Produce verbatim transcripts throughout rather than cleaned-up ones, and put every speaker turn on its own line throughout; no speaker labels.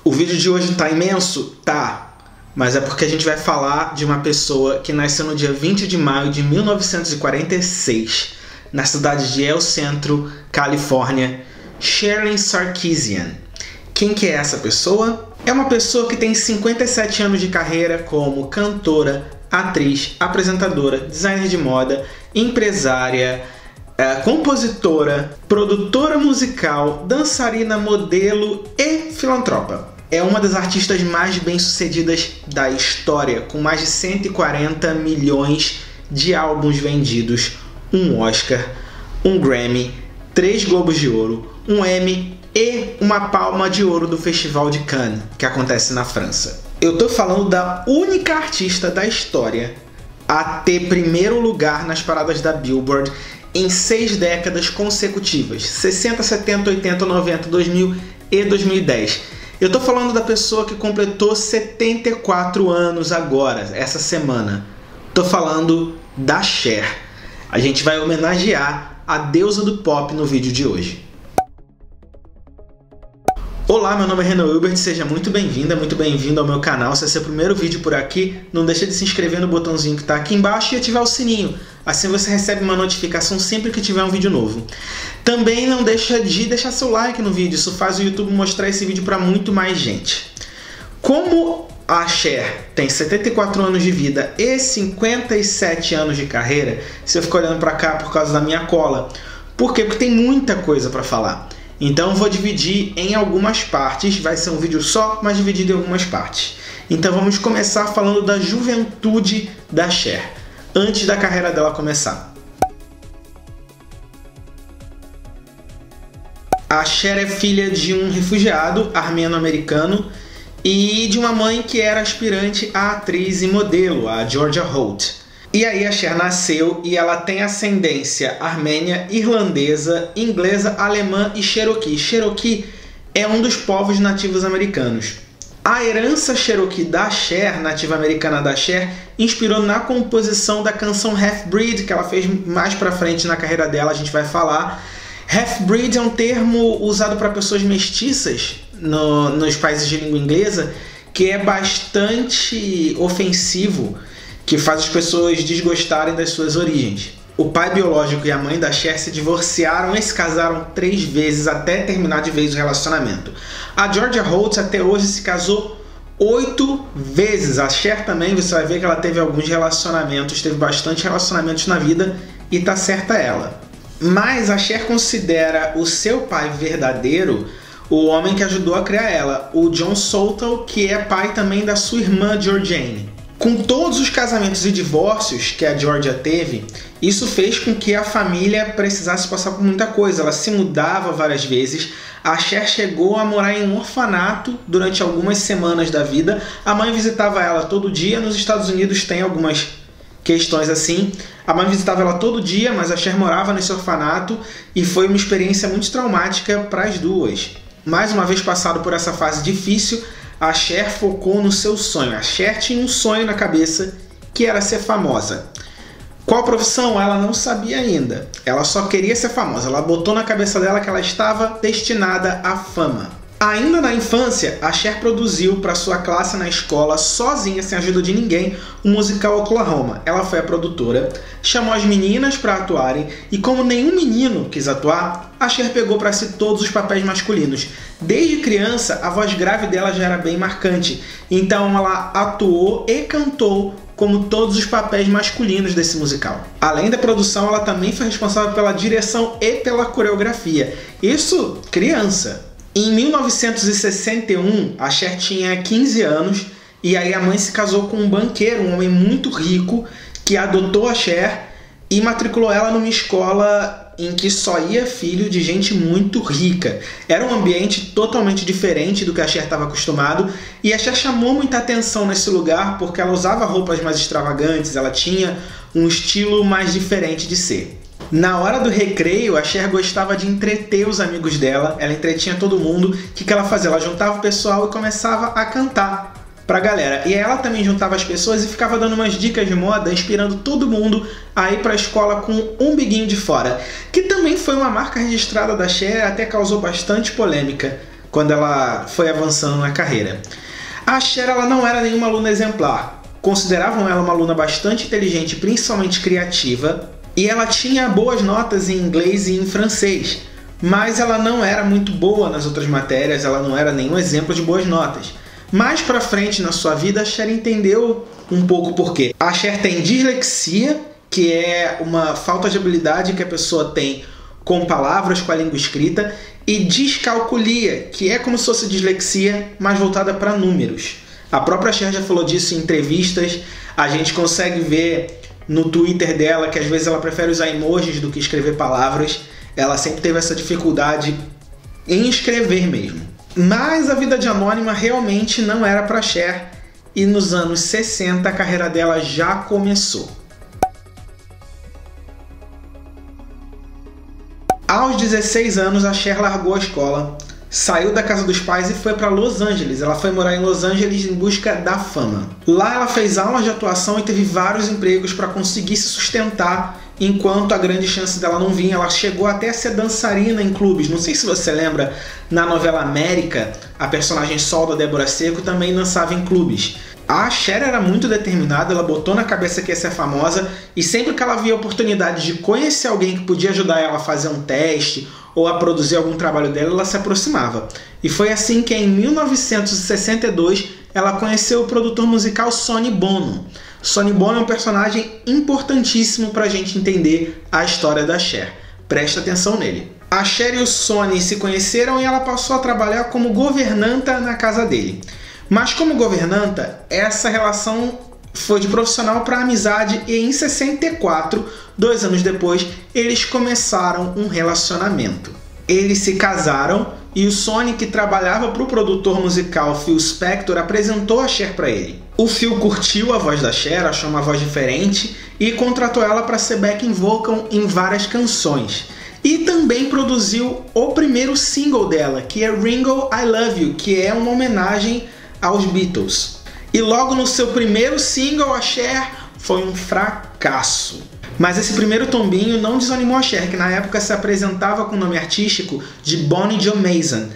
O vídeo de hoje tá imenso? Tá. Mas é porque a gente vai falar de uma pessoa que nasceu no dia vinte de maio de mil novecentos e quarenta e seis, na cidade de El Centro, Califórnia, Sharon Sarkisian. Quem que é essa pessoa? É uma pessoa que tem cinquenta e sete anos de carreira como cantora, atriz, apresentadora, designer de moda, empresária, é, compositora, produtora musical, dançarina, modelo e filantropa. É uma das artistas mais bem-sucedidas da história, com mais de cento e quarenta milhões de álbuns vendidos, um Oscar, um Grammy, três Globos de Ouro, um Emmy e uma Palma de Ouro do Festival de Cannes, que acontece na França. Eu tô falando da única artista da história a ter primeiro lugar nas paradas da Billboard em seis décadas consecutivas, sessenta, setenta, oitenta, noventa, dois mil e dois mil e dez. Eu tô falando da pessoa que completou setenta e quatro anos agora, essa semana. Tô falando da Cher. A gente vai homenagear a deusa do pop no vídeo de hoje. Olá, meu nome é Renan Wilbert, seja muito bem-vinda, muito bem-vindo ao meu canal. Se esse é o primeiro vídeo por aqui, não deixa de se inscrever no botãozinho que está aqui embaixo e ativar o sininho. Assim você recebe uma notificação sempre que tiver um vídeo novo. Também não deixa de deixar seu like no vídeo, isso faz o YouTube mostrar esse vídeo para muito mais gente. Como a Cher tem setenta e quatro anos de vida e cinquenta e sete anos de carreira, se eu ficar olhando para cá por causa da minha cola. Por quê? Porque tem muita coisa para falar. Então eu vou dividir em algumas partes, vai ser um vídeo só, mas dividido em algumas partes. Então vamos começar falando da juventude da Cher, antes da carreira dela começar. A Cher é filha de um refugiado armeno-americano e de uma mãe que era aspirante a atriz e modelo, a Georgia Holt. E aí a Cher nasceu e ela tem ascendência armênia, irlandesa, inglesa, alemã e cherokee. Cherokee é um dos povos nativos americanos. A herança cherokee da Cher, nativa americana da Cher, inspirou na composição da canção Half-Breed, que ela fez mais pra frente na carreira dela, a gente vai falar. Half-Breed é um termo usado para pessoas mestiças no, nos países de língua inglesa, que é bastante ofensivo, que faz as pessoas desgostarem das suas origens. O pai biológico e a mãe da Cher se divorciaram e se casaram três vezes até terminar de vez o relacionamento. A Georgia Holt até hoje se casou oito vezes. A Cher também, você vai ver que ela teve alguns relacionamentos, teve bastante relacionamentos na vida e tá certa ela. Mas a Cher considera o seu pai verdadeiro o homem que ajudou a criar ela, o John Soltal, que é pai também da sua irmã Georgianne. Com todos os casamentos e divórcios que a Georgia teve, isso fez com que a família precisasse passar por muita coisa. Ela se mudava várias vezes. A Cher chegou a morar em um orfanato durante algumas semanas da vida. A mãe visitava ela todo dia. Nos Estados Unidos tem algumas questões assim. A mãe visitava ela todo dia, mas a Cher morava nesse orfanato e foi uma experiência muito traumática para as duas. Mais uma vez passado por essa fase difícil, a Cher focou no seu sonho. A Cher tinha um sonho na cabeça, que era ser famosa. Qual profissão? Ela não sabia ainda. Ela só queria ser famosa. Ela botou na cabeça dela que ela estava destinada à fama. Ainda na infância, a Cher produziu para sua classe na escola, sozinha, sem ajuda de ninguém, o musical Oklahoma. Ela foi a produtora, chamou as meninas para atuarem e, como nenhum menino quis atuar, a Cher pegou para si todos os papéis masculinos. Desde criança, a voz grave dela já era bem marcante, então ela atuou e cantou como todos os papéis masculinos desse musical. Além da produção, ela também foi responsável pela direção e pela coreografia. Isso, criança. Em mil novecentos e sessenta e um, a Cher tinha quinze anos e aí a mãe se casou com um banqueiro, um homem muito rico, que adotou a Cher e matriculou ela numa escola em que só ia filho de gente muito rica. Era um ambiente totalmente diferente do que a Cher estava acostumado e a Cher chamou muita atenção nesse lugar porque ela usava roupas mais extravagantes, ela tinha um estilo mais diferente de ser. Na hora do recreio, a Cher gostava de entreter os amigos dela, ela entretinha todo mundo. O que, que ela fazia? Ela juntava o pessoal e começava a cantar pra galera. E ela também juntava as pessoas e ficava dando umas dicas de moda, inspirando todo mundo a ir pra escola com um umbiguinho de fora. Que também foi uma marca registrada da Cher, até causou bastante polêmica quando ela foi avançando na carreira. A Cher ela não era nenhuma aluna exemplar. Consideravam ela uma aluna bastante inteligente, principalmente criativa, e ela tinha boas notas em inglês e em francês, mas ela não era muito boa nas outras matérias, ela não era nenhum exemplo de boas notas. Mais pra frente na sua vida, a Cher entendeu um pouco por quê. A Cher tem dislexia, que é uma falta de habilidade que a pessoa tem com palavras, com a língua escrita, e descalculia, que é como se fosse dislexia, mas voltada para números. A própria Cher já falou disso em entrevistas, a gente consegue ver no Twitter dela que às vezes ela prefere usar emojis do que escrever palavras. Ela sempre teve essa dificuldade em escrever mesmo. Mas a vida de anônima realmente não era para Cher, e nos anos sessenta a carreira dela já começou. Aos dezesseis anos, a Cher largou a escola, saiu da casa dos pais e foi para Los Angeles. Ela foi morar em Los Angeles em busca da fama. Lá ela fez aulas de atuação e teve vários empregos para conseguir se sustentar, enquanto a grande chance dela não vinha. Ela chegou até a ser dançarina em clubes. Não sei se você lembra, na novela América, a personagem Sol da Débora Seco também dançava em clubes. A Cher era muito determinada, ela botou na cabeça que ia ser famosa, e sempre que ela via a oportunidade de conhecer alguém que podia ajudar ela a fazer um teste ou a produzir algum trabalho dela, ela se aproximava. E foi assim que em mil novecentos e sessenta e dois ela conheceu o produtor musical Sonny Bono. Sonny Bono é um personagem importantíssimo para a gente entender a história da Cher. Presta atenção nele. A Cher e o Sonny se conheceram e ela passou a trabalhar como governanta na casa dele. Mas como governanta, essa relação foi de profissional para amizade, e em sessenta e quatro, dois anos depois, eles começaram um relacionamento. Eles se casaram e o Sonny, que trabalhava para o produtor musical Phil Spector, apresentou a Cher para ele. O Phil curtiu a voz da Cher, achou uma voz diferente e contratou ela para ser backing vocal em várias canções. E também produziu o primeiro single dela, que é Ringo, I Love You, que é uma homenagem aos Beatles. E logo no seu primeiro single, a Cher foi um fracasso. Mas esse primeiro tombinho não desanimou a Cher, que na época se apresentava com o nome artístico de Bonnie Jo Mason.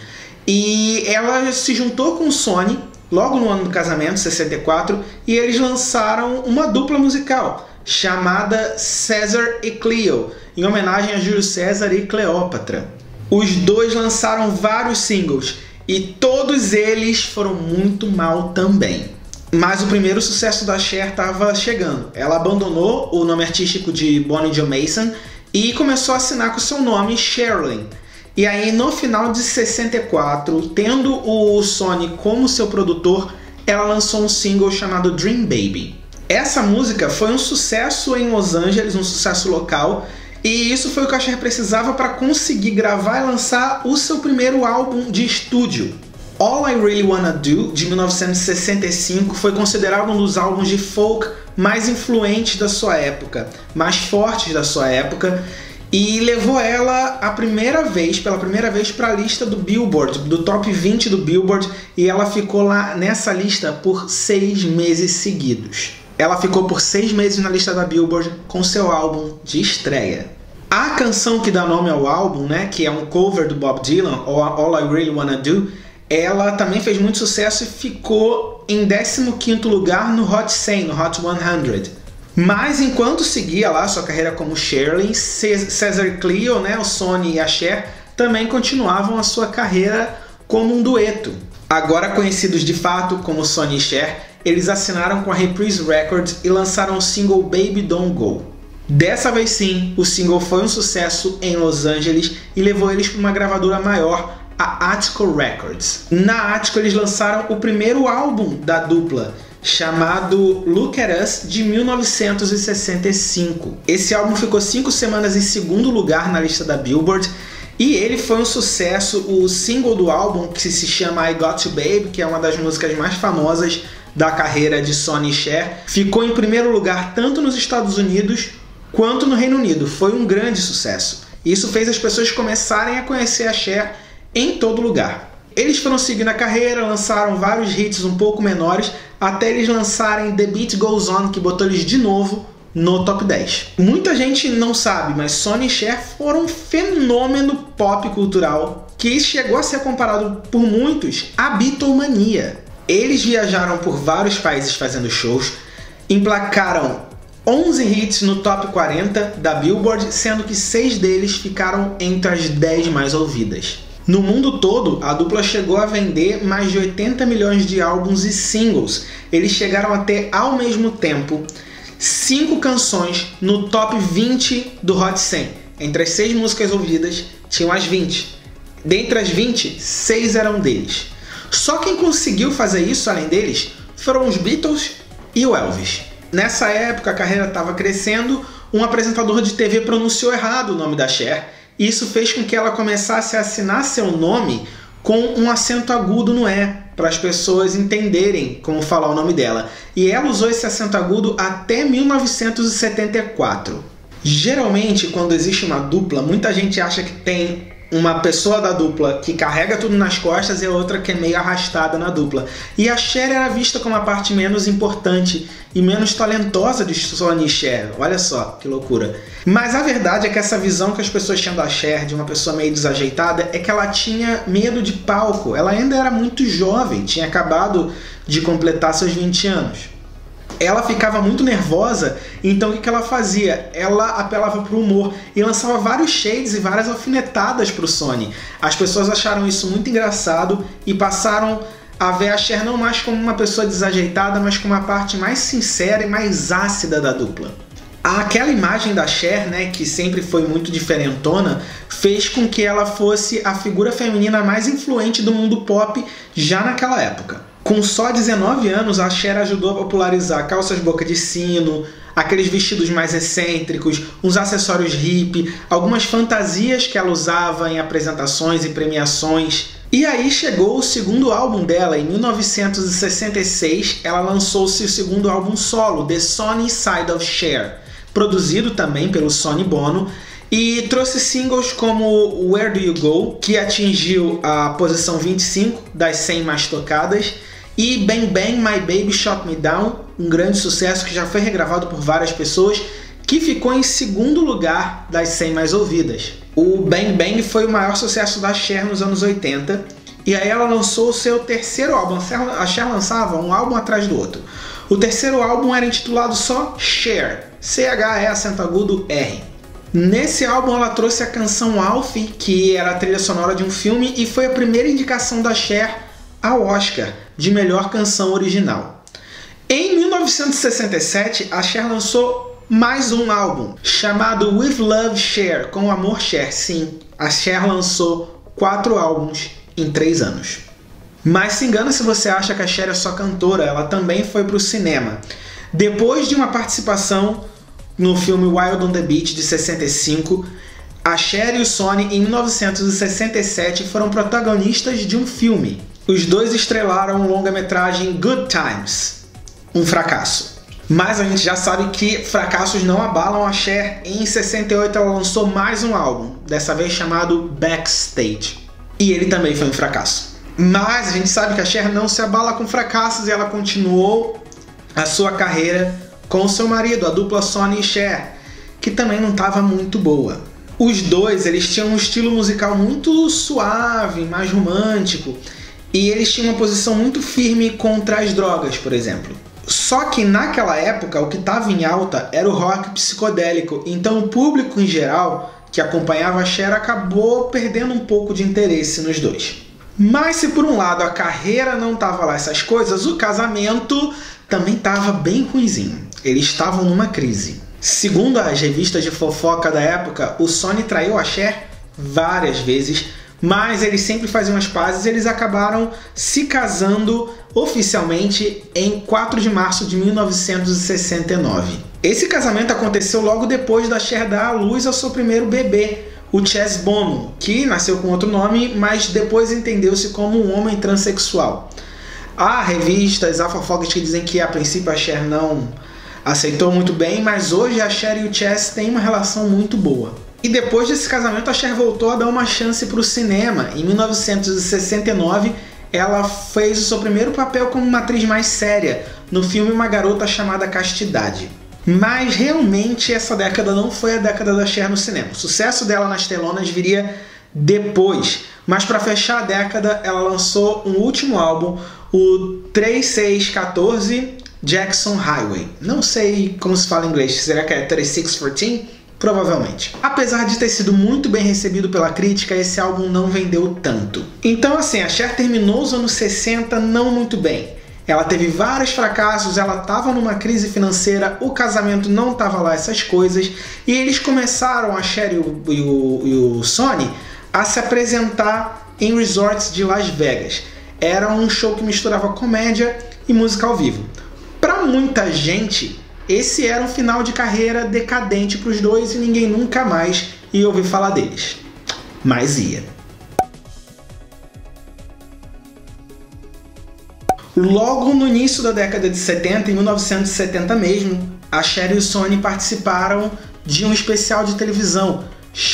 E ela se juntou com o Sonny logo no ano do casamento, sessenta e quatro, e eles lançaram uma dupla musical chamada César e Cleo, em homenagem a Júlio César e Cleópatra. Os dois lançaram vários singles, e todos eles foram muito mal também. Mas o primeiro sucesso da Cher estava chegando. Ela abandonou o nome artístico de Bonnie Jo Mason e começou a assinar com seu nome, Sherilyn. E aí, no final de sessenta e quatro, tendo o Sonny como seu produtor, ela lançou um single chamado Dream Baby. Essa música foi um sucesso em Los Angeles, um sucesso local, e isso foi o que a Cher precisava para conseguir gravar e lançar o seu primeiro álbum de estúdio. All I Really Wanna Do, de mil novecentos e sessenta e cinco, foi considerado um dos álbuns de folk mais influentes da sua época, mais fortes da sua época, e levou ela a primeira vez, pela primeira vez, para a lista do Billboard, do top vinte do Billboard, e ela ficou lá nessa lista por seis meses seguidos. Ela ficou por seis meses na lista da Billboard com seu álbum de estreia. A canção que dá nome ao álbum, né, que é um cover do Bob Dylan, All I Really Wanna Do, ela também fez muito sucesso e ficou em décimo quinto lugar no Hot cem, no Hot cem. Mas enquanto seguia lá sua carreira como Sherilyn, César e Cleo, né, o Sonny e a Cher, também continuavam a sua carreira como um dueto. Agora conhecidos de fato como Sonny e Cher, eles assinaram com a Reprise Records e lançaram o single Baby Don't Go. Dessa vez sim, o single foi um sucesso em Los Angeles e levou eles para uma gravadora maior, a Atco Records. Na Atco eles lançaram o primeiro álbum da dupla, chamado Look at Us, de mil novecentos e sessenta e cinco. Esse álbum ficou cinco semanas em segundo lugar na lista da Billboard, e ele foi um sucesso. O single do álbum, que se chama I Got You Babe, que é uma das músicas mais famosas da carreira de Sonny e Cher, ficou em primeiro lugar tanto nos Estados Unidos quanto no Reino Unido. Foi um grande sucesso. Isso fez as pessoas começarem a conhecer a Cher em todo lugar. Eles foram seguindo a carreira, lançaram vários hits um pouco menores, até eles lançarem The Beat Goes On, que botou eles de novo no top dez. Muita gente não sabe, mas Sonny e Cher foram um fenômeno pop cultural que chegou a ser comparado por muitos à Beatlemania. Eles viajaram por vários países fazendo shows, emplacaram onze hits no top quarenta da Billboard, sendo que seis deles ficaram entre as dez mais ouvidas. No mundo todo, a dupla chegou a vender mais de oitenta milhões de álbuns e singles. Eles chegaram a ter, ao mesmo tempo, cinco canções no top vinte do Hot cem. Entre as seis músicas ouvidas, tinham as vinte. Dentre as vinte, seis eram deles. Só quem conseguiu fazer isso, além deles, foram os Beatles e o Elvis. Nessa época, a carreira estava crescendo, um apresentador de T V pronunciou errado o nome da Cher, e isso fez com que ela começasse a assinar seu nome com um acento agudo no E, para as pessoas entenderem como falar o nome dela. E ela usou esse acento agudo até mil novecentos e setenta e quatro. Geralmente, quando existe uma dupla, muita gente acha que tem uma pessoa da dupla que carrega tudo nas costas e a outra que é meio arrastada na dupla. E a Cher era vista como a parte menos importante e menos talentosa de Sonny e Cher. Olha só, que loucura. Mas a verdade é que essa visão que as pessoas tinham da Cher, de uma pessoa meio desajeitada, é que ela tinha medo de palco. Ela ainda era muito jovem, tinha acabado de completar seus vinte anos. Ela ficava muito nervosa, então o que ela fazia? Ela apelava para o humor e lançava vários shades e várias alfinetadas para o Sonny. As pessoas acharam isso muito engraçado e passaram a ver a Cher não mais como uma pessoa desajeitada, mas como uma parte mais sincera e mais ácida da dupla. Aquela imagem da Cher, né, que sempre foi muito diferentona, fez com que ela fosse a figura feminina mais influente do mundo pop já naquela época. Com só dezenove anos, a Cher ajudou a popularizar calças boca de sino, aqueles vestidos mais excêntricos, uns acessórios hippie, algumas fantasias que ela usava em apresentações e premiações. E aí chegou o segundo álbum dela. Em mil novecentos e sessenta e seis, ela lançou seu segundo álbum solo, The Sonny Side of Cher, produzido também pelo Sonny Bono, e trouxe singles como Where Do You Go, que atingiu a posição vinte e cinco das cem mais tocadas, e Bang Bang My Baby Shot Me Down, um grande sucesso que já foi regravado por várias pessoas, que ficou em segundo lugar das cem mais ouvidas. O Bang Bang foi o maior sucesso da Cher nos anos oitenta, e aí ela lançou o seu terceiro álbum. A Cher lançava um álbum atrás do outro. O terceiro álbum era intitulado só Cher, C H E acento agudo R. Nesse álbum ela trouxe a canção Alfie, que era a trilha sonora de um filme, e foi a primeira indicação da Cher ao Oscar de melhor canção original. Em mil novecentos e sessenta e sete, a Cher lançou mais um álbum, chamado With Love Cher, com Amor Cher. Sim, a Cher lançou quatro álbuns em três anos. Mas se engana se você acha que a Cher é só cantora, ela também foi para o cinema. Depois de uma participação no filme Wild on the Beach, de sessenta e cinco, a Cher e o Sonny, em mil novecentos e sessenta e sete, foram protagonistas de um filme. Os dois estrelaram o longa-metragem Good Times, um fracasso. Mas a gente já sabe que fracassos não abalam a Cher. Em sessenta e oito ela lançou mais um álbum, dessa vez chamado Backstage. E ele também foi um fracasso. Mas a gente sabe que a Cher não se abala com fracassos e ela continuou a sua carreira com seu marido, a dupla Sonny e Cher, que também não estava muito boa. Os dois, eles tinham um estilo musical muito suave, mais romântico, e eles tinham uma posição muito firme contra as drogas, por exemplo. Só que naquela época o que estava em alta era o rock psicodélico, então o público em geral que acompanhava a Cher acabou perdendo um pouco de interesse nos dois. Mas se por um lado a carreira não estava lá essas coisas, o casamento também estava bem ruinzinho. Eles estavam numa crise. Segundo as revistas de fofoca da época, o Sonny traiu a Cher várias vezes, mas eles sempre faziam as pazes e eles acabaram se casando oficialmente em quatro de março de mil novecentos e sessenta e nove. Esse casamento aconteceu logo depois da Cher dar à luz ao seu primeiro bebê, o Chaz Bono, que nasceu com outro nome, mas depois entendeu-se como um homem transexual. Há revistas, há fofocas que dizem que a princípio a Cher não aceitou muito bem, mas hoje a Cher e o Chaz têm uma relação muito boa. E depois desse casamento a Cher voltou a dar uma chance para o cinema. Em mil novecentos e sessenta e nove ela fez o seu primeiro papel como uma atriz mais séria no filme Uma Garota Chamada Castidade. Mas realmente essa década não foi a década da Cher no cinema. O sucesso dela nas telonas viria depois, mas para fechar a década ela lançou um último álbum, o trinta e seis quatorze Jackson Highway. Não sei como se fala em inglês, será que é trinta e seis quatorze? Provavelmente. Apesar de ter sido muito bem recebido pela crítica, esse álbum não vendeu tanto. Então assim, a Cher terminou os anos sessenta não muito bem. Ela teve vários fracassos, ela estava numa crise financeira, o casamento não estava lá essas coisas, e eles começaram, a Cher e o, e o, e o Sonny, a se apresentar em resorts de Las Vegas. Era um show que misturava comédia e música ao vivo. Para muita gente, esse era um final de carreira decadente para os dois e ninguém nunca mais ia ouvir falar deles. Mas ia. Logo no início da década de setenta, em mil novecentos e setenta mesmo, a Cher e o Sonny participaram de um especial de televisão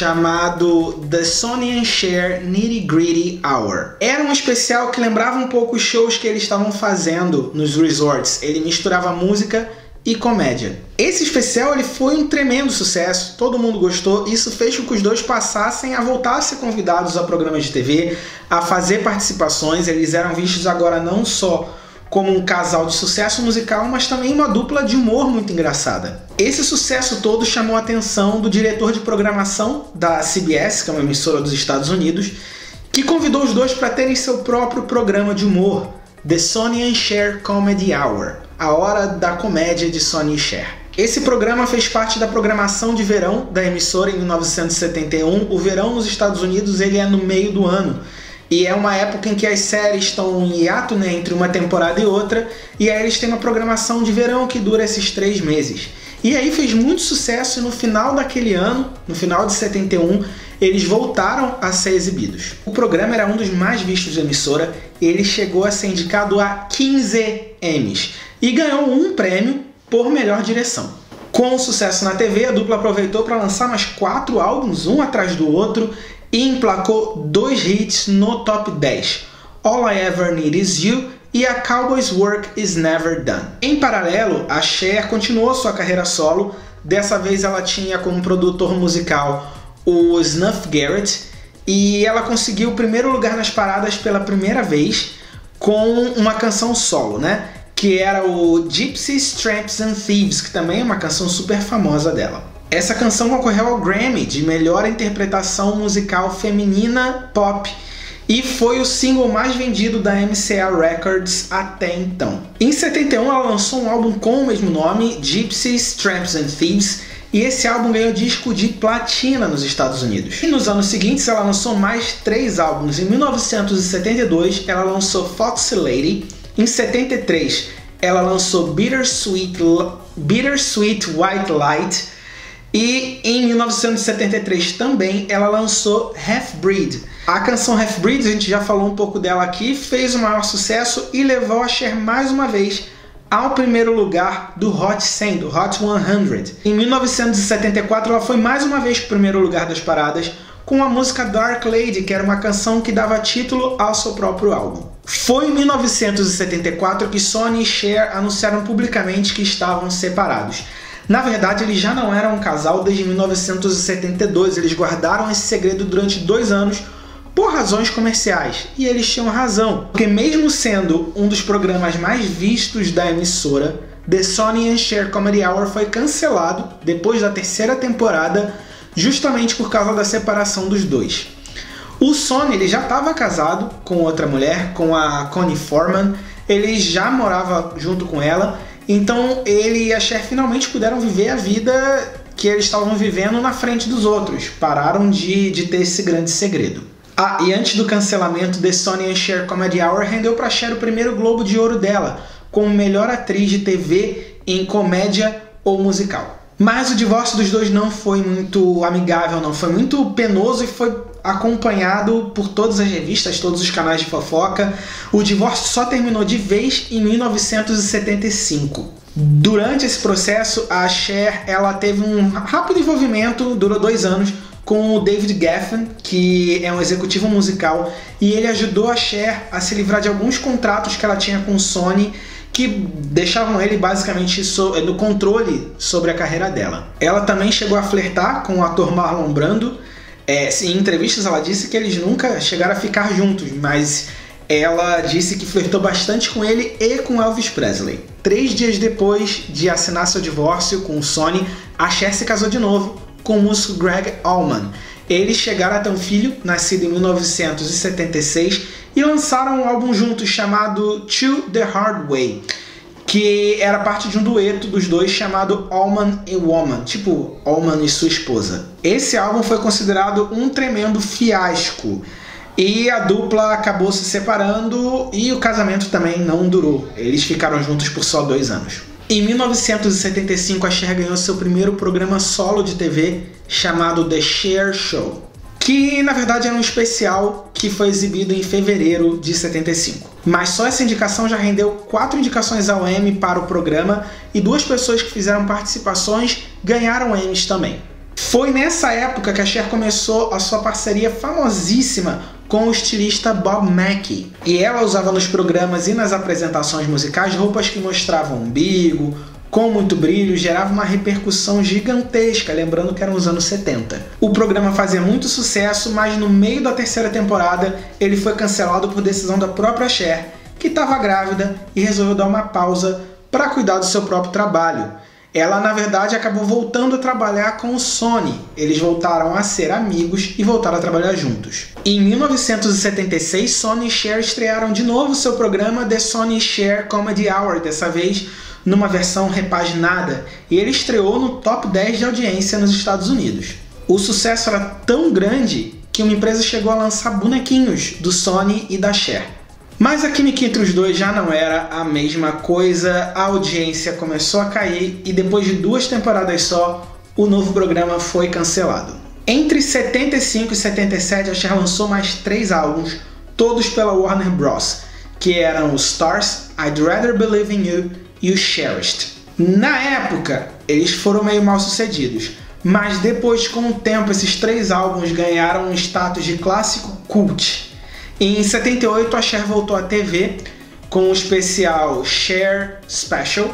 chamado The Sonny and Cher Nitty Gritty Hour. Era um especial que lembrava um pouco os shows que eles estavam fazendo nos resorts. Ele misturava música e comédia. Esse especial ele foi um tremendo sucesso, todo mundo gostou, isso fez com que os dois passassem a voltar a ser convidados a programas de T V, a fazer participações. Eles eram vistos agora não só como um casal de sucesso musical, mas também uma dupla de humor muito engraçada. Esse sucesso todo chamou a atenção do diretor de programação da C B S, que é uma emissora dos Estados Unidos, que convidou os dois para terem seu próprio programa de humor, The Sonny and Cher Comedy Hour, a hora da comédia de Sonny e Cher. Esse programa fez parte da programação de verão da emissora em mil novecentos e setenta e um. O verão nos Estados Unidos ele é no meio do ano, e é uma época em que as séries estão em hiato, né, entre uma temporada e outra, e aí eles têm uma programação de verão que dura esses três meses. E aí fez muito sucesso e no final daquele ano, no final de setenta e um, eles voltaram a ser exibidos. O programa era um dos mais vistos da emissora, ele chegou a ser indicado a quinze Emmys e ganhou um prêmio por melhor direção. Com o sucesso na T V, a dupla aproveitou para lançar mais quatro álbuns, um atrás do outro, e emplacou dois hits no top dez, All I Ever Need Is You e A Cowboy's Work Is Never Done. Em paralelo, a Cher continuou sua carreira solo, dessa vez ela tinha como produtor musical o Snuff Garrett, e ela conseguiu o primeiro lugar nas paradas pela primeira vez com uma canção solo, né? Que era o Gypsies, Tramps and Thieves, que também é uma canção super famosa dela. Essa canção concorreu ao Grammy de melhor interpretação musical feminina pop e foi o single mais vendido da M C A Records até então. Em setenta e um ela lançou um álbum com o mesmo nome, Gypsies, Tramps and Thieves, e esse álbum ganhou disco de platina nos Estados Unidos. E nos anos seguintes ela lançou mais três álbuns. Em mil novecentos e setenta e dois ela lançou Foxy Lady, em setenta e três ela lançou Bittersweet, Bittersweet White Light, e em mil novecentos e setenta e três também ela lançou Half Breed. A canção Half Breed, a gente já falou um pouco dela aqui, fez o maior sucesso e levou a Cher mais uma vez ao primeiro lugar do Hot cem, do Hot cem. Em mil novecentos e setenta e quatro ela foi mais uma vez para o primeiro lugar das paradas com a música Dark Lady, que era uma canção que dava título ao seu próprio álbum. Foi em mil novecentos e setenta e quatro que Sonny e Cher anunciaram publicamente que estavam separados. Na verdade, eles já não eram um casal desde mil novecentos e setenta e dois, eles guardaram esse segredo durante dois anos por razões comerciais. E eles tinham razão, porque mesmo sendo um dos programas mais vistos da emissora, The Sonny and Cher Comedy Hour foi cancelado depois da terceira temporada, justamente por causa da separação dos dois. O Sonny ele já estava casado com outra mulher, com a Connie Foreman, ele já morava junto com ela, então ele e a Cher finalmente puderam viver a vida que eles estavam vivendo na frente dos outros, pararam de, de ter esse grande segredo. Ah, e antes do cancelamento, The Sonny and Cher Comedy Hour rendeu para Cher o primeiro Globo de Ouro dela, como melhor atriz de T V em comédia ou musical. Mas o divórcio dos dois não foi muito amigável, não, foi muito penoso e foi acompanhado por todas as revistas, todos os canais de fofoca. O divórcio só terminou de vez em mil novecentos e setenta e cinco. Durante esse processo, a Cher ela teve um rápido envolvimento, durou dois anos, com o David Geffen, que é um executivo musical, e ele ajudou a Cher a se livrar de alguns contratos que ela tinha com o Sony, que deixavam ele basicamente no controle sobre a carreira dela. Ela também chegou a flertar com o ator Marlon Brando, É, em entrevistas ela disse que eles nunca chegaram a ficar juntos, mas ela disse que flertou bastante com ele e com Elvis Presley. Três dias depois de assinar seu divórcio com o Sonny, a Cher se casou de novo com o músico Gregg Allman. Eles chegaram a ter um filho, nascido em mil novecentos e setenta e seis, e lançaram um álbum juntos chamado To The Hard Way, que era parte de um dueto dos dois chamado Allman and Woman, tipo Allman e sua esposa. Esse álbum foi considerado um tremendo fiasco, e a dupla acabou se separando e o casamento também não durou. Eles ficaram juntos por só dois anos. Em mil novecentos e setenta e cinco, a Cher ganhou seu primeiro programa solo de T V chamado The Cher Show, que na verdade era um especial que foi exibido em fevereiro de setenta e cinco. Mas só essa indicação já rendeu quatro indicações ao Emmy para o programa e duas pessoas que fizeram participações ganharam Emmys também. Foi nessa época que a Cher começou a sua parceria famosíssima com o estilista Bob Mackie. E ela usava nos programas e nas apresentações musicais roupas que mostravam o umbigo, com muito brilho, gerava uma repercussão gigantesca, lembrando que eram os anos setenta. O programa fazia muito sucesso, mas no meio da terceira temporada ele foi cancelado por decisão da própria Cher, que estava grávida e resolveu dar uma pausa para cuidar do seu próprio trabalho. Ela, na verdade, acabou voltando a trabalhar com o Sonny. Eles voltaram a ser amigos e voltaram a trabalhar juntos. Em mil novecentos e setenta e seis, Sonny e Cher estrearam de novo seu programa The Sonny Cher Comedy Hour, dessa vez numa versão repaginada, e ele estreou no top dez de audiência nos Estados Unidos. O sucesso era tão grande que uma empresa chegou a lançar bonequinhos do Sonny e da Cher. Mas a química entre os dois já não era a mesma coisa, a audiência começou a cair e depois de duas temporadas só, o novo programa foi cancelado. Entre setenta e cinco e setenta e sete, a Cher lançou mais três álbuns, todos pela Warner Bros., que eram o Stars, I'd Rather Believe in You e o Cherished. Na época, eles foram meio mal sucedidos, mas depois, com o tempo, esses três álbuns ganharam um status de clássico cult. Em setenta e oito, a Cher voltou à T V com o especial Cher Special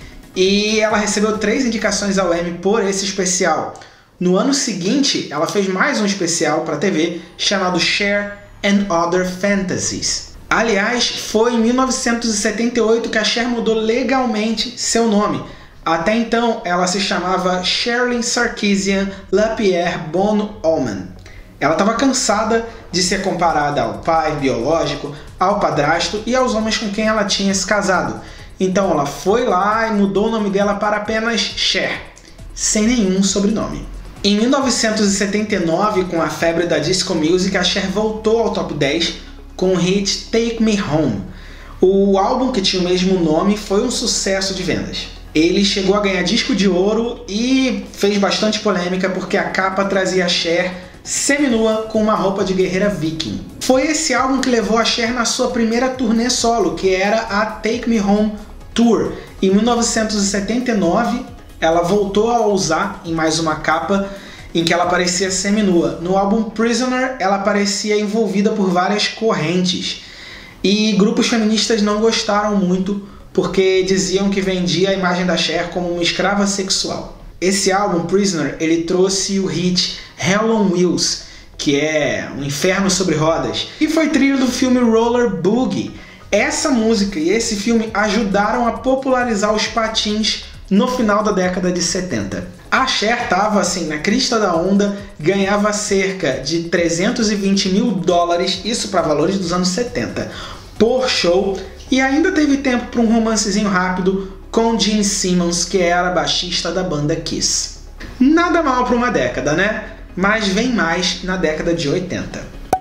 e ela recebeu três indicações ao Emmy por esse especial. No ano seguinte, ela fez mais um especial para a T V chamado Cher and Other Fantasies. Aliás, foi em mil novecentos e setenta e oito que a Cher mudou legalmente seu nome. Até então, ela se chamava Sherilyn Sarkisian LaPierre Bono Allman. Ela estava cansada de ser comparada ao pai biológico, ao padrasto e aos homens com quem ela tinha se casado. Então ela foi lá e mudou o nome dela para apenas Cher, sem nenhum sobrenome. Em mil novecentos e setenta e nove, com a febre da disco music, a Cher voltou ao top dez com o hit Take Me Home. O álbum, que tinha o mesmo nome, foi um sucesso de vendas. Ele chegou a ganhar disco de ouro e fez bastante polêmica porque a capa trazia a Cher seminua com uma roupa de guerreira viking. Foi esse álbum que levou a Cher na sua primeira turnê solo, que era a Take Me Home Tour. Em mil novecentos e setenta e nove, ela voltou a ousar em mais uma capa em que ela aparecia seminua. No álbum Prisoner, ela aparecia envolvida por várias correntes. E grupos feministas não gostaram muito porque diziam que vendia a imagem da Cher como uma escrava sexual. Esse álbum, Prisoner, ele trouxe o hit Hell on Wheels, que é um inferno sobre rodas, e foi trilha do filme Roller Boogie. Essa música e esse filme ajudaram a popularizar os patins no final da década de setenta. A Cher estava assim na crista da onda, ganhava cerca de trezentos e vinte mil dólares, isso para valores dos anos setenta, por show, e ainda teve tempo para um romancezinho rápido com Gene Simmons, que era baixista da banda Kiss. Nada mal para uma década, né? Mas vem mais na década de oitenta.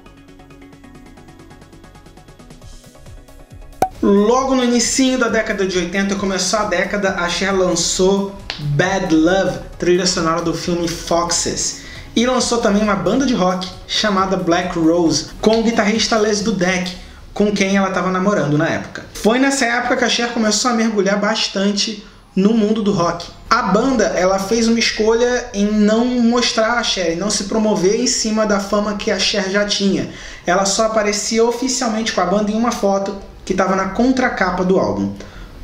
Logo no início da década de oitenta, começou a década, a Cher lançou Bad Love, trilha sonora do filme Foxes. E lançou também uma banda de rock chamada Black Rose, com o guitarrista Les Dudek, com quem ela estava namorando na época. Foi nessa época que a Cher começou a mergulhar bastante no mundo do rock. A banda, ela fez uma escolha em não mostrar a Cher, em não se promover em cima da fama que a Cher já tinha. Ela só aparecia oficialmente com a banda em uma foto que estava na contracapa do álbum.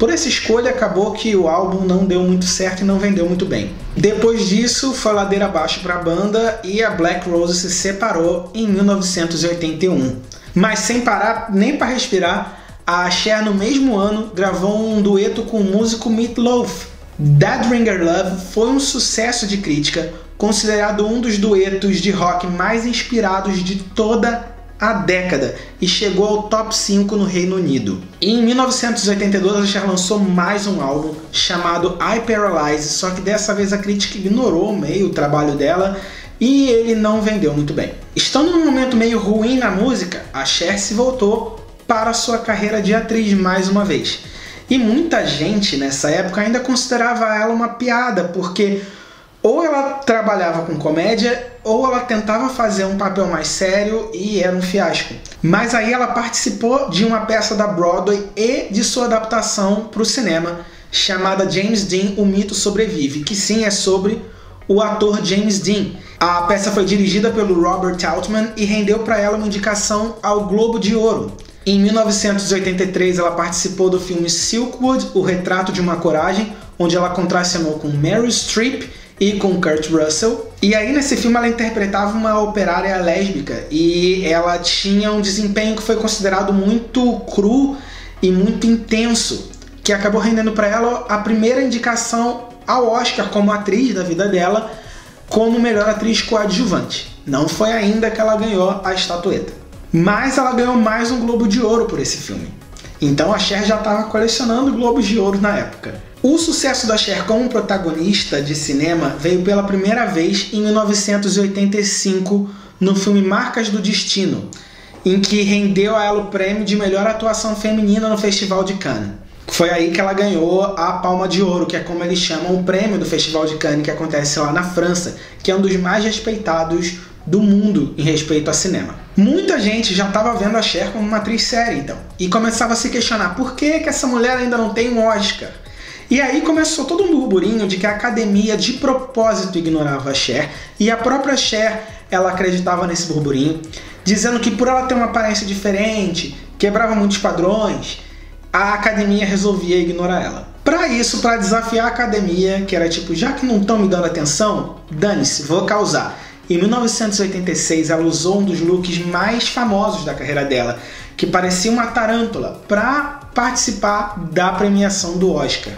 Por essa escolha, acabou que o álbum não deu muito certo e não vendeu muito bem. Depois disso, foi ladeira abaixo para a banda e a Black Rose se separou em mil novecentos e oitenta e um. Mas sem parar nem para respirar, a Cher no mesmo ano gravou um dueto com o músico Meat Loaf. Dead Ringer Love foi um sucesso de crítica, considerado um dos duetos de rock mais inspirados de toda a década e chegou ao top cinco no Reino Unido. E em mil novecentos e oitenta e dois a Cher lançou mais um álbum chamado I Paralyze, só que dessa vez a crítica ignorou meio o trabalho dela e ele não vendeu muito bem. Estando num momento meio ruim na música, a Cher se voltou para sua carreira de atriz mais uma vez. E muita gente nessa época ainda considerava ela uma piada, porque ou ela trabalhava com comédia, ou ela tentava fazer um papel mais sério e era um fiasco. Mas aí ela participou de uma peça da Broadway e de sua adaptação para o cinema, chamada James Dean, O Mito Sobrevive, que sim é sobre o ator James Dean. A peça foi dirigida pelo Robert Altman e rendeu para ela uma indicação ao Globo de Ouro. Em mil novecentos e oitenta e três ela participou do filme Silkwood, O Retrato de uma Coragem, onde ela contracenou com Meryl Streep e com Kurt Russell. E aí nesse filme ela interpretava uma operária lésbica e ela tinha um desempenho que foi considerado muito cru e muito intenso, que acabou rendendo para ela a primeira indicação ao Oscar como atriz da vida dela, como melhor atriz coadjuvante. Não foi ainda que ela ganhou a estatueta, mas ela ganhou mais um Globo de Ouro por esse filme. Então a Cher já estava colecionando Globos de Ouro na época. O sucesso da Cher como protagonista de cinema veio pela primeira vez em mil novecentos e oitenta e cinco no filme Marcas do Destino, em que rendeu a ela o prêmio de melhor atuação feminina no Festival de Cannes. Foi aí que ela ganhou a Palma de Ouro, que é como eles chamam o prêmio do Festival de Cannes, que acontece lá na França, que é um dos mais respeitados do mundo em respeito a cinema. Muita gente já estava vendo a Cher como uma atriz séria, então, e começava a se questionar por que, que essa mulher ainda não tem um Oscar. E aí começou todo um burburinho de que a academia de propósito ignorava a Cher, e a própria Cher, ela acreditava nesse burburinho, dizendo que por ela ter uma aparência diferente, quebrava muitos padrões, a academia resolvia ignorar ela. Para isso, para desafiar a academia, que era tipo, já que não estão me dando atenção, dane-se, vou causar. Em mil novecentos e oitenta e seis, ela usou um dos looks mais famosos da carreira dela, que parecia uma tarântula, para participar da premiação do Oscar.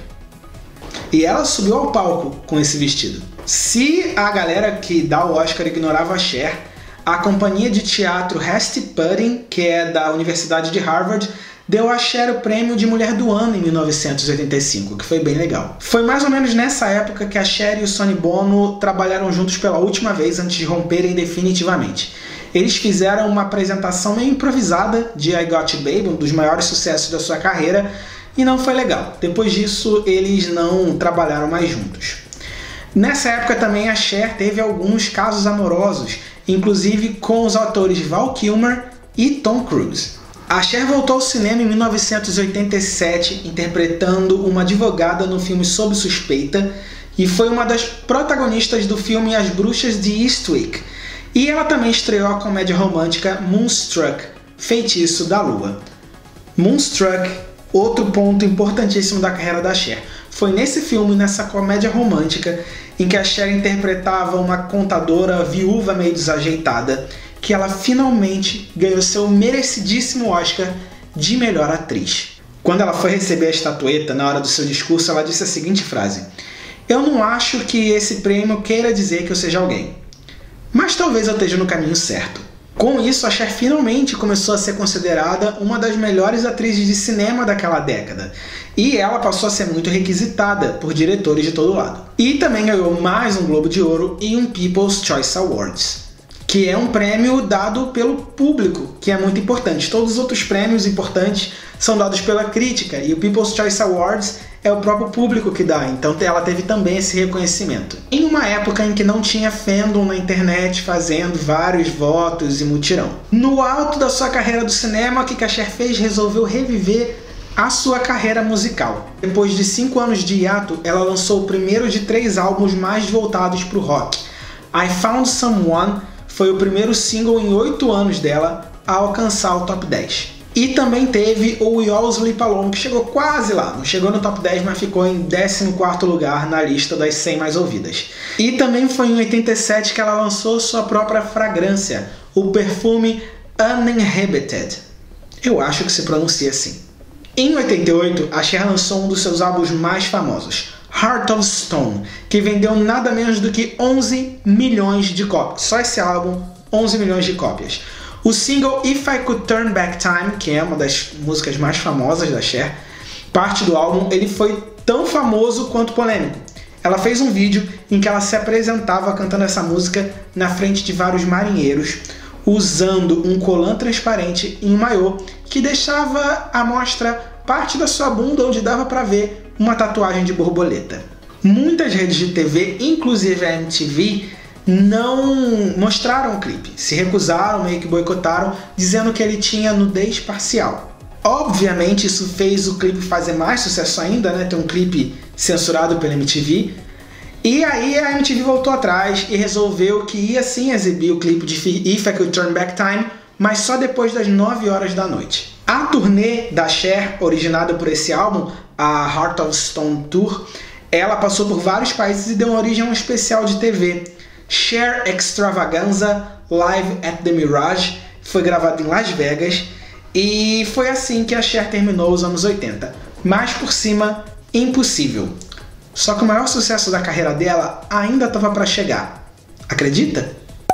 E ela subiu ao palco com esse vestido. Se a galera que dá o Oscar ignorava a Cher, a companhia de teatro Hasty Pudding, que é da Universidade de Harvard, deu a Cher o prêmio de Mulher do Ano em mil novecentos e oitenta e cinco, que foi bem legal. Foi mais ou menos nessa época que a Cher e o Sonny Bono trabalharam juntos pela última vez antes de romperem definitivamente. Eles fizeram uma apresentação meio improvisada de I Got You Baby, um dos maiores sucessos da sua carreira, e não foi legal. Depois disso, eles não trabalharam mais juntos. Nessa época também a Cher teve alguns casos amorosos, inclusive com os atores Val Kilmer e Tom Cruise. A Cher voltou ao cinema em mil novecentos e oitenta e sete, interpretando uma advogada no filme Sob Suspeita, e foi uma das protagonistas do filme As Bruxas de Eastwick. E ela também estreou a comédia romântica Moonstruck, Feitiço da Lua. Moonstruck, outro ponto importantíssimo da carreira da Cher. Foi nesse filme, nessa comédia romântica, em que a Cher interpretava uma contadora viúva meio desajeitada, que ela finalmente ganhou seu merecidíssimo Oscar de melhor atriz. Quando ela foi receber a estatueta, na hora do seu discurso, ela disse a seguinte frase: "Eu não acho que esse prêmio queira dizer que eu seja alguém, mas talvez eu esteja no caminho certo." Com isso, a Cher finalmente começou a ser considerada uma das melhores atrizes de cinema daquela década, e ela passou a ser muito requisitada por diretores de todo lado. E também ganhou mais um Globo de Ouro e um People's Choice Awards, que é um prêmio dado pelo público, que é muito importante. Todos os outros prêmios importantes são dados pela crítica, e o People's Choice Awards é o próprio público que dá, então ela teve também esse reconhecimento. Em uma época em que não tinha fandom na internet fazendo vários votos e mutirão. No alto da sua carreira do cinema, o que a Cher fez? Resolveu reviver a sua carreira musical. Depois de cinco anos de hiato, ela lançou o primeiro de três álbuns mais voltados para o rock. I Found Someone foi o primeiro single em oito anos dela a alcançar o top dez. E também teve o We All Sleep Alone, que chegou quase lá. Não chegou no top dez, mas ficou em décimo quarto lugar na lista das cem mais ouvidas. E também foi em oitenta e sete que ela lançou sua própria fragrância, o perfume Uninhibited. Eu acho que se pronuncia assim. Em oitenta e oito, a Cher lançou um dos seus álbuns mais famosos, Heart of Stone, que vendeu nada menos do que onze milhões de cópias. Só esse álbum, onze milhões de cópias. O single If I Could Turn Back Time, que é uma das músicas mais famosas da Cher, parte do álbum, ele foi tão famoso quanto polêmico. Ela fez um vídeo em que ela se apresentava cantando essa música na frente de vários marinheiros, usando um colã transparente em um maiô que deixava à mostra parte da sua bunda, onde dava para ver uma tatuagem de borboleta. Muitas redes de T V, inclusive a M T V, não mostraram o clipe, se recusaram, meio que boicotaram, dizendo que ele tinha nudez parcial. Obviamente isso fez o clipe fazer mais sucesso ainda, né? Ter um clipe censurado pela M T V. E aí a M T V voltou atrás e resolveu que ia sim exibir o clipe de If I Could Turn Back Time, mas só depois das nove horas da noite. A turnê da Cher, originada por esse álbum, a Heart of Stone Tour, ela passou por vários países e deu origem a um especial de T V, Cher Extravaganza Live at the Mirage, foi gravado em Las Vegas, e foi assim que a Cher terminou os anos oitenta. Mas por cima, impossível. Só que o maior sucesso da carreira dela ainda estava para chegar. Acredita?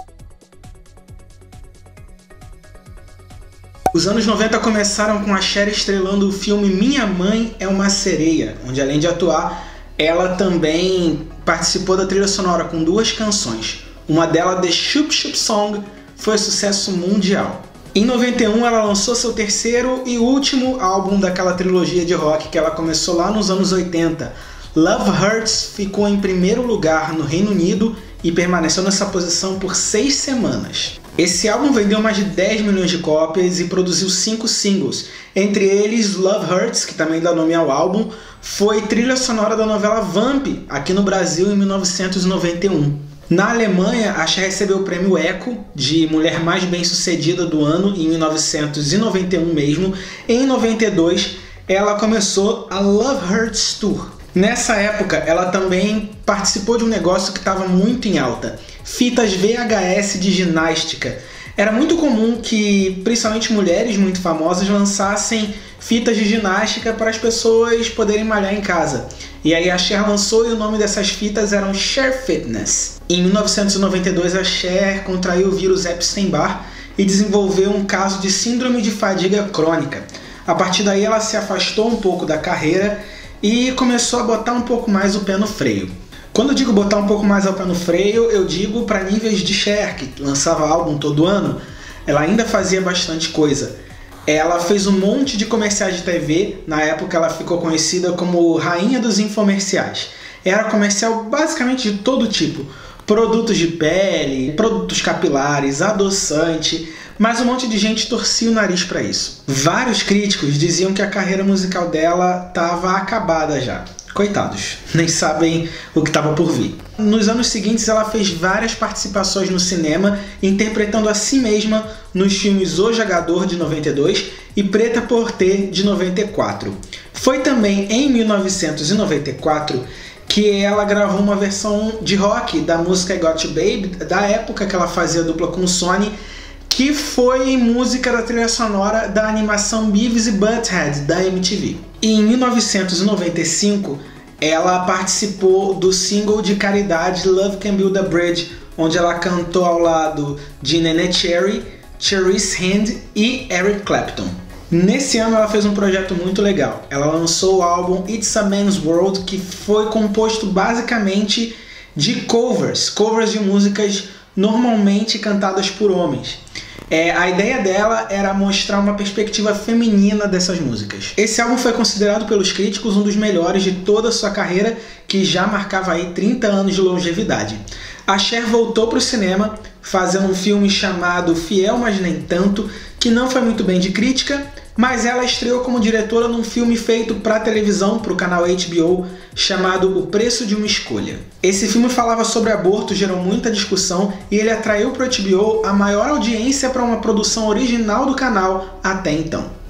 Os anos noventa começaram com a Cher estrelando o filme Minha Mãe é uma Sereia, onde além de atuar, ela também participou da trilha sonora com duas canções. Uma delas, The Shoop Shoop Song, foi sucesso mundial. Em noventa e um, ela lançou seu terceiro e último álbum daquela trilogia de rock que ela começou lá nos anos oitenta. Love Hurts ficou em primeiro lugar no Reino Unido e permaneceu nessa posição por seis semanas. Esse álbum vendeu mais de dez milhões de cópias e produziu cinco singles. Entre eles, Love Hurts, que também dá nome ao álbum, foi trilha sonora da novela Vamp, aqui no Brasil em mil novecentos e noventa e um. Na Alemanha, a Cher recebeu o prêmio Echo de Mulher Mais Bem-Sucedida do Ano em mil novecentos e noventa e um mesmo. Em noventa e dois, ela começou a Love Hurts Tour. Nessa época, ela também participou de um negócio que estava muito em alta, fitas V H S de ginástica. Era muito comum que, principalmente mulheres muito famosas, lançassem fitas de ginástica para as pessoas poderem malhar em casa. E aí a Cher lançou e o nome dessas fitas eram Cher Fitness. Em mil novecentos e noventa e dois, a Cher contraiu o vírus Epstein-Barr e desenvolveu um caso de síndrome de fadiga crônica. A partir daí ela se afastou um pouco da carreira e começou a botar um pouco mais o pé no freio. Quando eu digo botar um pouco mais o pé no freio, eu digo para níveis de Cher, que lançava álbum todo ano. Ela ainda fazia bastante coisa. Ela fez um monte de comerciais de T V, na época ela ficou conhecida como rainha dos infomerciais. Era comercial basicamente de todo tipo, produtos de pele, produtos capilares, adoçante, mas um monte de gente torcia o nariz para isso. Vários críticos diziam que a carreira musical dela estava acabada já. Coitados, nem sabem o que estava por vir. Nos anos seguintes ela fez várias participações no cinema, interpretando a si mesma nos filmes O Jogador, de noventa e dois, e Preta Porter, de noventa e quatro. Foi também em mil novecentos e noventa e quatro que ela gravou uma versão de rock da música I Got You Babe, da época que ela fazia dupla com Sony, que foi música da trilha sonora da animação Beavis e Butthead, da M T V. E em mil novecentos e noventa e cinco, ela participou do single de caridade Love Can Build a Bridge, onde ela cantou ao lado de Neneh Cherry, Cherisse Hand e Eric Clapton. Nesse ano ela fez um projeto muito legal. Ela lançou o álbum It's a Man's World, que foi composto basicamente de covers, covers de músicas normalmente cantadas por homens. É, a ideia dela era mostrar uma perspectiva feminina dessas músicas. Esse álbum foi considerado pelos críticos um dos melhores de toda a sua carreira, que já marcava aí trinta anos de longevidade. A Cher voltou para o cinema, fazendo um filme chamado Fiel Mas Nem Tanto, que não foi muito bem de crítica, mas ela estreou como diretora num filme feito para televisão, para o canal H B O, chamado O Preço de uma Escolha. Esse filme falava sobre aborto, gerou muita discussão e ele atraiu para o H B O a maior audiência para uma produção original do canal até então.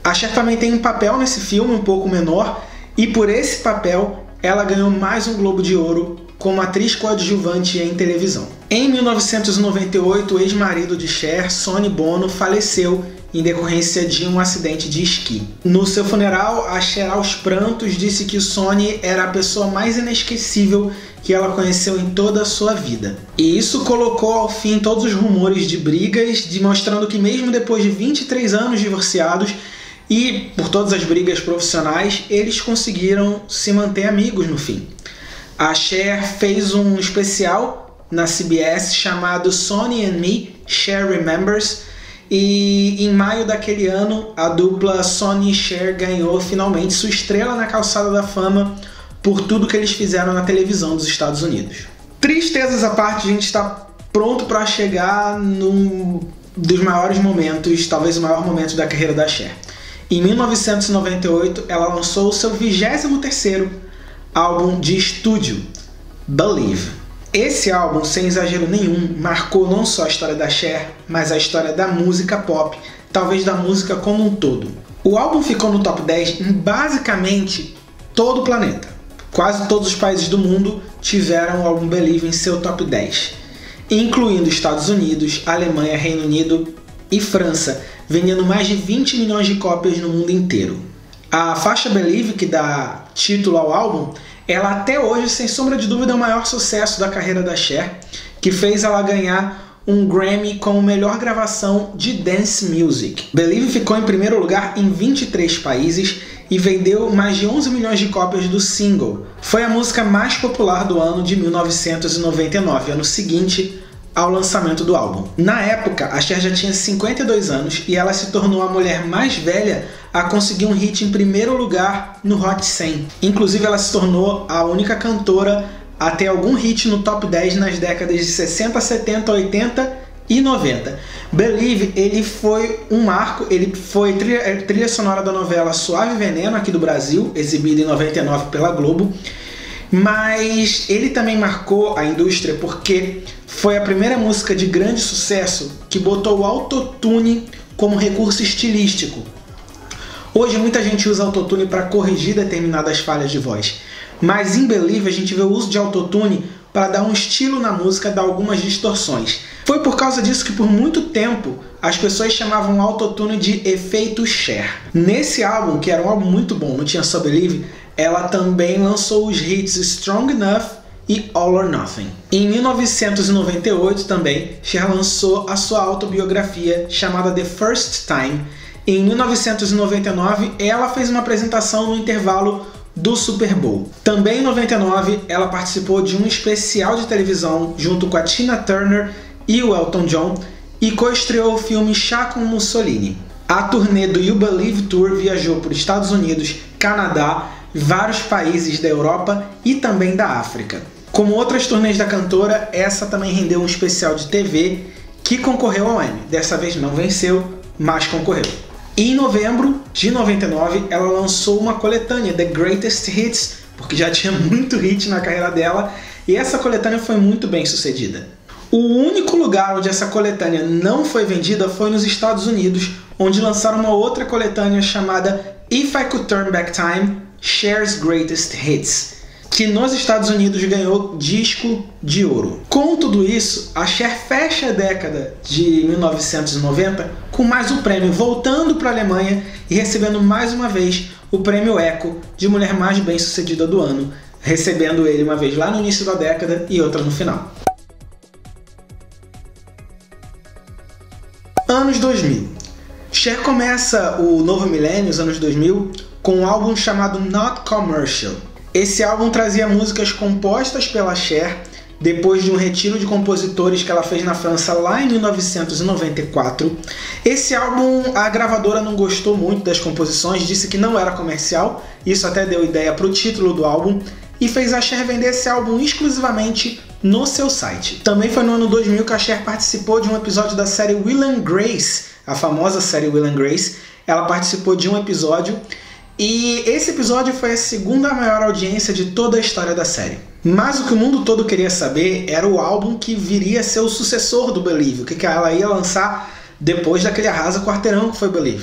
A Cher também tem um papel nesse filme, um pouco menor, e por esse papel ela ganhou mais um Globo de Ouro como atriz coadjuvante em televisão. Em mil novecentos e noventa e oito, o ex-marido de Cher, Sonny Bono, faleceu em decorrência de um acidente de esqui. No seu funeral, a Cher, aos prantos, disse que o Sonny era a pessoa mais inesquecível que ela conheceu em toda a sua vida. E isso colocou ao fim todos os rumores de brigas, demonstrando que mesmo depois de vinte e três anos divorciados e por todas as brigas profissionais, eles conseguiram se manter amigos no fim. A Cher fez um especial na C B S chamado Sonny and Me, Cher Remembers, e em maio daquele ano a dupla Sonny e Cher ganhou finalmente sua estrela na calçada da fama por tudo que eles fizeram na televisão dos Estados Unidos. Tristezas à parte, a gente está pronto para chegar num dos maiores momentos, talvez o maior momento da carreira da Cher. Em mil novecentos e noventa e oito, ela lançou o seu vigésimo terceiro álbum de estúdio, Believe. Esse álbum, sem exagero nenhum, marcou não só a história da Cher, mas a história da música pop, talvez da música como um todo. O álbum ficou no top dez em basicamente todo o planeta. Quase todos os países do mundo tiveram o álbum Believe em seu top dez, incluindo Estados Unidos, Alemanha, Reino Unido e França, vendendo mais de vinte milhões de cópias no mundo inteiro. A faixa Believe, que dá título ao álbum, ela até hoje, sem sombra de dúvida, é o maior sucesso da carreira da Cher, que fez ela ganhar um Grammy como melhor gravação de dance music. Believe ficou em primeiro lugar em vinte e três países e vendeu mais de onze milhões de cópias do single. Foi a música mais popular do ano de mil novecentos e noventa e nove, ano seguinte ao lançamento do álbum. Na época, a Cher já tinha cinquenta e dois anos e ela se tornou a mulher mais velha a conseguir um hit em primeiro lugar no Hot cem. Inclusive, ela se tornou a única cantora a ter algum hit no top dez nas décadas de sessenta, setenta, oitenta e noventa. Believe, ele foi um marco, ele foi trilha, trilha sonora da novela Suave Veneno aqui do Brasil, exibida em noventa e nove pela Globo, mas ele também marcou a indústria porque foi a primeira música de grande sucesso que botou o autotune como recurso estilístico. Hoje muita gente usa autotune para corrigir determinadas falhas de voz, mas em Believe a gente vê o uso de autotune para dar um estilo na música, dar algumas distorções. Foi por causa disso que por muito tempo as pessoas chamavam o autotune de efeito Cher. Nesse álbum, que era um álbum muito bom, não tinha só Believe, ela também lançou os hits Strong Enough e All or Nothing. Em mil novecentos e noventa e oito também, Cher lançou a sua autobiografia chamada The First Time. Em mil novecentos e noventa e nove, ela fez uma apresentação no intervalo do Super Bowl. Também em noventa e nove, ela participou de um especial de televisão junto com a Tina Turner e o Elton John e co-estreou o filme Chá com Mussolini. A turnê do You Believe Tour viajou por Estados Unidos, Canadá, vários países da Europa e também da África. Como outras turnês da cantora, essa também rendeu um especial de T V que concorreu ao Emmy. Dessa vez não venceu, mas concorreu. E em novembro de noventa e nove, ela lançou uma coletânea, The Greatest Hits, porque já tinha muito hit na carreira dela, e essa coletânea foi muito bem sucedida. O único lugar onde essa coletânea não foi vendida foi nos Estados Unidos, onde lançaram uma outra coletânea chamada If I Could Turn Back Time, Cher's Greatest Hits, que nos Estados Unidos ganhou disco de ouro. Com tudo isso, a Cher fecha a década de mil novecentos e noventa com mais um prêmio, voltando para a Alemanha e recebendo mais uma vez o prêmio Echo de mulher mais bem sucedida do ano, recebendo ele uma vez lá no início da década e outra no final. Anos dois mil. Cher começa o novo milênio, os anos dois mil, com um álbum chamado Not Commercial. Esse álbum trazia músicas compostas pela Cher depois de um retiro de compositores que ela fez na França lá em mil novecentos e noventa e quatro. Esse álbum, a gravadora não gostou muito das composições, disse que não era comercial, isso até deu ideia para o título do álbum, e fez a Cher vender esse álbum exclusivamente no seu site. Também foi no ano dois mil que a Cher participou de um episódio da série Will and Grace, a famosa série Will and Grace. Ela participou de um episódio e esse episódio foi a segunda maior audiência de toda a história da série. Mas o que o mundo todo queria saber era o álbum que viria a ser o sucessor do Believe, o que ela ia lançar depois daquele arrasa quarteirão que foi Believe.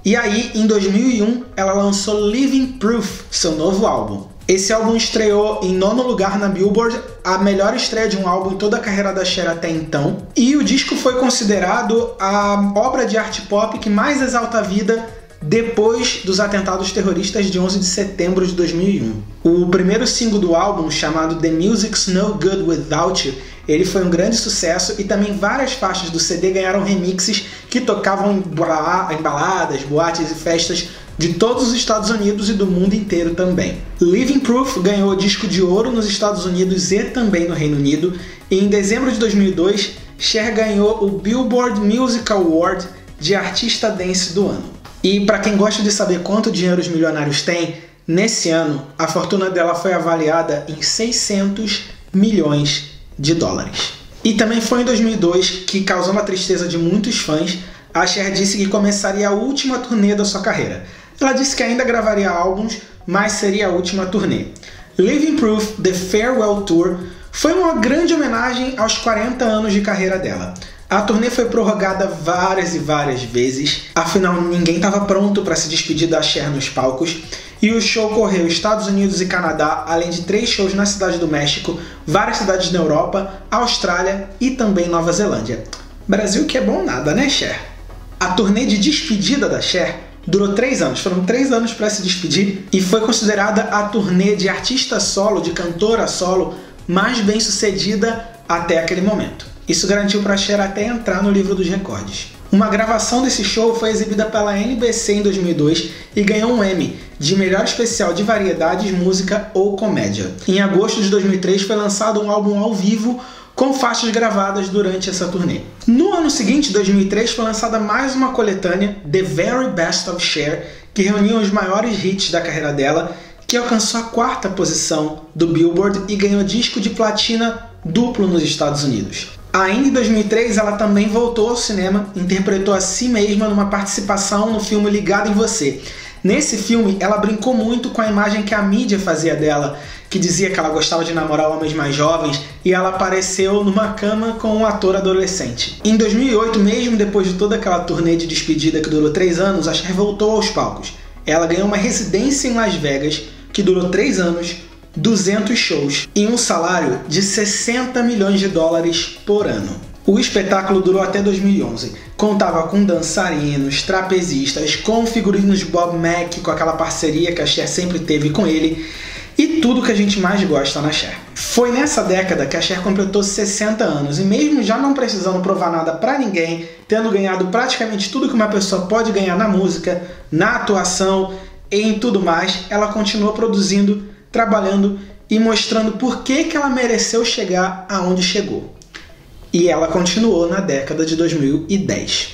E aí, em dois mil e um, ela lançou Living Proof, seu novo álbum. Esse álbum estreou em nono lugar na Billboard, a melhor estreia de um álbum em toda a carreira da Cher até então. E o disco foi considerado a obra de arte pop que mais exalta a vida depois dos atentados terroristas de onze de setembro de dois mil e um. O primeiro single do álbum, chamado The Music's No Good Without You, ele foi um grande sucesso e também várias faixas do C D ganharam remixes que tocavam em baladas, boates e festas de todos os Estados Unidos e do mundo inteiro também. Living Proof ganhou disco de ouro nos Estados Unidos e também no Reino Unido, e em dezembro de dois mil e dois, Cher ganhou o Billboard Music Award de Artista Dance do Ano. E para quem gosta de saber quanto dinheiro os milionários têm, nesse ano a fortuna dela foi avaliada em seiscentos milhões de dólares. E também foi em dois mil e dois que, causando a tristeza de muitos fãs, a Cher disse que começaria a última turnê da sua carreira. Ela disse que ainda gravaria álbuns, mas seria a última turnê. Living Proof The Farewell Tour foi uma grande homenagem aos quarenta anos de carreira dela. A turnê foi prorrogada várias e várias vezes, afinal ninguém estava pronto para se despedir da Cher nos palcos, e o show correu Estados Unidos e Canadá, além de três shows na Cidade do México, várias cidades na Europa, Austrália e também Nova Zelândia. Brasil que é bom nada, né, Cher? A turnê de despedida da Cher durou três anos, foram três anos para se despedir, e foi considerada a turnê de artista solo, de cantora solo, mais bem sucedida até aquele momento. Isso garantiu para Cher até entrar no livro dos recordes. Uma gravação desse show foi exibida pela N B C em dois mil e dois e ganhou um Emmy de melhor especial de variedades, música ou comédia. Em agosto de dois mil e três foi lançado um álbum ao vivo com faixas gravadas durante essa turnê. No ano seguinte, dois mil e três, foi lançada mais uma coletânea, The Very Best of Cher, que reuniu os maiores hits da carreira dela, que alcançou a quarta posição do Billboard e ganhou disco de platina duplo nos Estados Unidos. Ainda em dois mil e três, ela também voltou ao cinema, interpretou a si mesma numa participação no filme Ligado em Você. Nesse filme, ela brincou muito com a imagem que a mídia fazia dela, que dizia que ela gostava de namorar homens mais jovens, e ela apareceu numa cama com um ator adolescente. Em dois mil e oito, mesmo depois de toda aquela turnê de despedida que durou três anos, a Cher voltou aos palcos. Ela ganhou uma residência em Las Vegas, que durou três anos, duzentos shows e um salário de sessenta milhões de dólares por ano. O espetáculo durou até dois mil e onze. Contava com dançarinos, trapezistas, com figurinos de Bob Mackie, com aquela parceria que a Cher sempre teve com ele, e tudo que a gente mais gosta na Cher. Foi nessa década que a Cher completou sessenta anos, e mesmo já não precisando provar nada pra ninguém, tendo ganhado praticamente tudo que uma pessoa pode ganhar na música, na atuação e em tudo mais, ela continuou produzindo, trabalhando e mostrando por que que ela mereceu chegar aonde chegou. E ela continuou na década de dois mil e dez.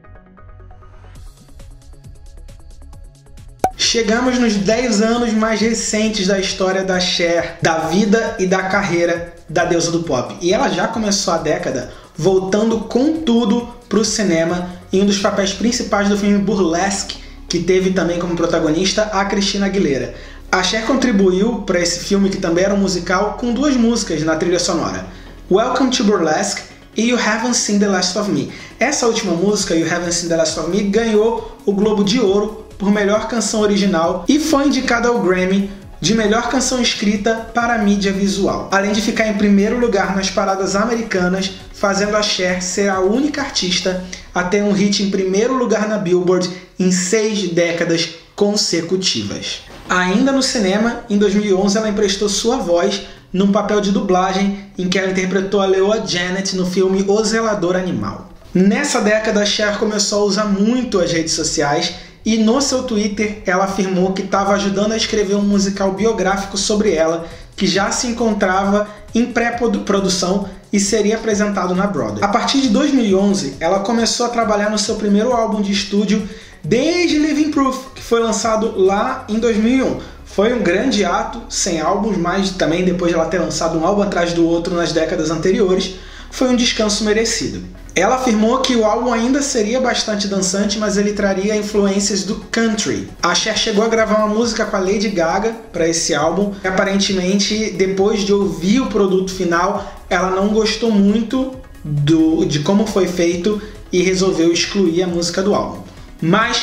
Chegamos nos dez anos mais recentes da história da Cher, da vida e da carreira da deusa do pop. E ela já começou a década voltando com tudo para o cinema em um dos papéis principais do filme Burlesque, que teve também como protagonista a Christina Aguilera. A Cher contribuiu para esse filme, que também era um musical, com duas músicas na trilha sonora: Welcome to Burlesque e You Haven't Seen the Last of Me. Essa última música, You Haven't Seen the Last of Me, ganhou o Globo de Ouro por melhor canção original e foi indicada ao Grammy de melhor canção escrita para a mídia visual, além de ficar em primeiro lugar nas paradas americanas, fazendo a Cher ser a única artista a ter um hit em primeiro lugar na Billboard em seis décadas consecutivas. Ainda no cinema, em dois mil e onze, ela emprestou sua voz num papel de dublagem em que ela interpretou a leoa Janet no filme O Zelador Animal. Nessa década, a Cher começou a usar muito as redes sociais e no seu Twitter ela afirmou que estava ajudando a escrever um musical biográfico sobre ela, que já se encontrava em pré-produção e seria apresentado na Broadway. A partir de dois mil e onze, ela começou a trabalhar no seu primeiro álbum de estúdio desde Living Proof, que foi lançado lá em dois mil e um. Foi um grande ato, sem álbuns, mas também depois de ela ter lançado um álbum atrás do outro nas décadas anteriores, foi um descanso merecido. Ela afirmou que o álbum ainda seria bastante dançante, mas ele traria influências do country. A Cher chegou a gravar uma música com a Lady Gaga para esse álbum, e aparentemente, depois de ouvir o produto final, ela não gostou muito do, de como foi feito e resolveu excluir a música do álbum. Mas,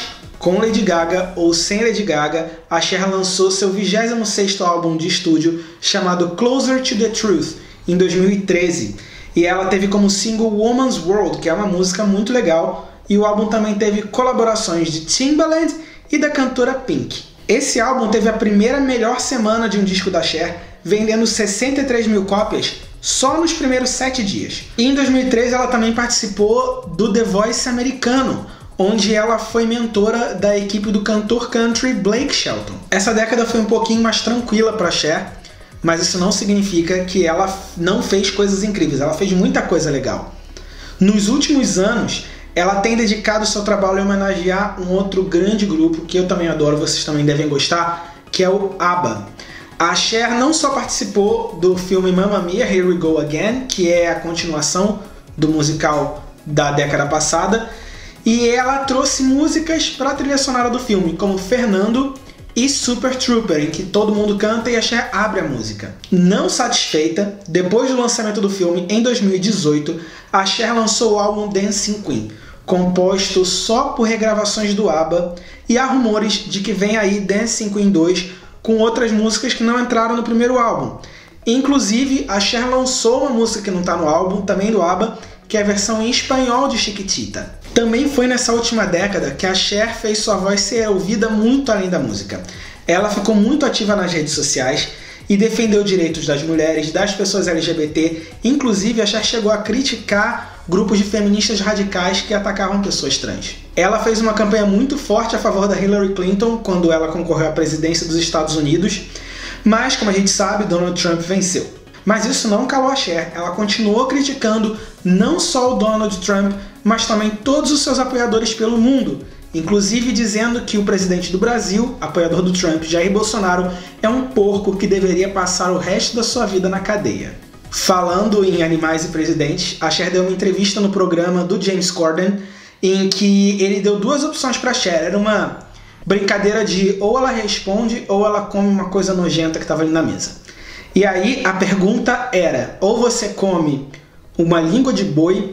com Lady Gaga ou sem Lady Gaga, a Cher lançou seu vigésimo sexto álbum de estúdio chamado Closer to the Truth, em dois mil e treze. E ela teve como single Woman's World, que é uma música muito legal, e o álbum também teve colaborações de Timbaland e da cantora Pink. Esse álbum teve a primeira melhor semana de um disco da Cher, vendendo sessenta e três mil cópias só nos primeiros sete dias. E em dois mil e treze ela também participou do The Voice americano, onde ela foi mentora da equipe do cantor country Blake Shelton. Essa década foi um pouquinho mais tranquila para Cher, mas isso não significa que ela não fez coisas incríveis, ela fez muita coisa legal. Nos últimos anos, ela tem dedicado seu trabalho a homenagear um outro grande grupo que eu também adoro, vocês também devem gostar, que é o ABBA. A Cher não só participou do filme Mamma Mia, Here We Go Again, que é a continuação do musical da década passada, e ela trouxe músicas para a trilha sonora do filme, como Fernando e Super Trooper, em que todo mundo canta e a Cher abre a música. Não satisfeita, depois do lançamento do filme, em dois mil e dezoito, a Cher lançou o álbum Dancing Queen, composto só por regravações do ABBA, e há rumores de que vem aí Dancing Queen dois com outras músicas que não entraram no primeiro álbum. Inclusive, a Cher lançou uma música que não está no álbum, também do ABBA, que é a versão em espanhol de Chiquitita. Também foi nessa última década que a Cher fez sua voz ser ouvida muito além da música. Ela ficou muito ativa nas redes sociais e defendeu direitos das mulheres, das pessoas L G B T, inclusive a Cher chegou a criticar grupos de feministas radicais que atacavam pessoas trans. Ela fez uma campanha muito forte a favor da Hillary Clinton quando ela concorreu à presidência dos Estados Unidos, mas, como a gente sabe, Donald Trump venceu. Mas isso não calou a Cher, ela continuou criticando não só o Donald Trump, mas também todos os seus apoiadores pelo mundo, inclusive dizendo que o presidente do Brasil, apoiador do Trump, Jair Bolsonaro, é um porco que deveria passar o resto da sua vida na cadeia. Falando em animais e presidentes, a Cher deu uma entrevista no programa do James Corden, em que ele deu duas opções para a Cher. Era uma brincadeira de ou ela responde ou ela come uma coisa nojenta que estava ali na mesa. E aí a pergunta era, ou você come uma língua de boi,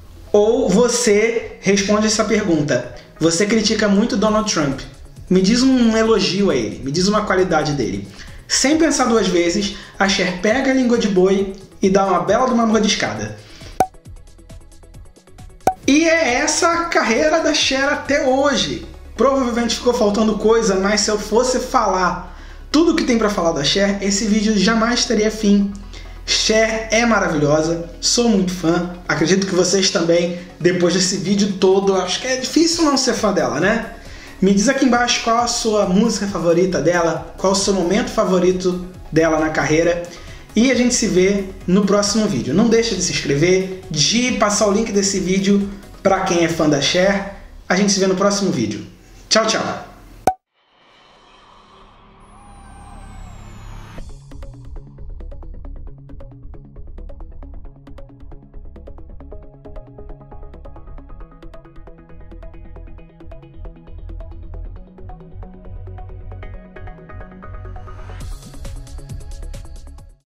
ou você responde essa pergunta. Você critica muito Donald Trump. Me diz um elogio a ele, me diz uma qualidade dele. Sem pensar duas vezes, a Cher pega a língua de boi e dá uma bela de uma mordiscada. E é essa a carreira da Cher até hoje. Provavelmente ficou faltando coisa, mas se eu fosse falar tudo que tem pra falar da Cher, esse vídeo jamais teria fim. Cher é maravilhosa, sou muito fã, acredito que vocês também, depois desse vídeo todo, acho que é difícil não ser fã dela, né? Me diz aqui embaixo qual a sua música favorita dela, qual o seu momento favorito dela na carreira, e a gente se vê no próximo vídeo. Não deixa de se inscrever, de passar o link desse vídeo para quem é fã da Cher. A gente se vê no próximo vídeo. Tchau, tchau!